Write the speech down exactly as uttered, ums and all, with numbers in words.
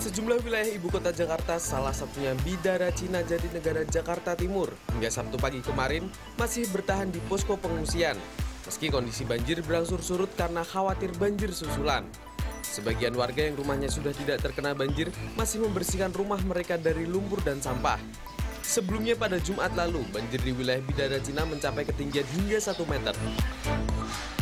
Sejumlah wilayah ibu kota Jakarta, salah satunya Bidara Cina Jatinegara Jakarta Timur, hingga Sabtu pagi kemarin masih bertahan di posko pengungsian. Meski kondisi banjir berangsur surut karena khawatir banjir susulan. Sebagian warga yang rumahnya sudah tidak terkena banjir masih membersihkan rumah mereka dari lumpur dan sampah. Sebelumnya pada Jumat lalu, banjir di wilayah Bidara Cina mencapai ketinggian hingga satu meter.